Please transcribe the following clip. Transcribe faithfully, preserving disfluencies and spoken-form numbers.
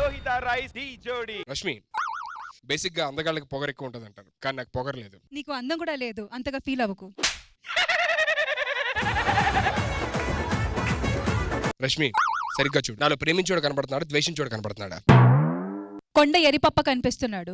Lohitha rice D జోడి. Rashmi, basic గా అందగాళ్ళకి పొగరు ఎక్కువ ఉంటుంది అంటారు, కానీ నాకు పొగరు లేదు. నీకు అందం కూడా లేదు, అంతగా ఫీల్ అవ్వకు. రష్మి, సరిగ్గా చూడు, నాలో ప్రేమించోడు కనబడుతున్నాడు, ద్వేషించోడు కనబడుతున్నాడా? కొండ ఎరిపప్ప కనిపిస్తున్నాడు.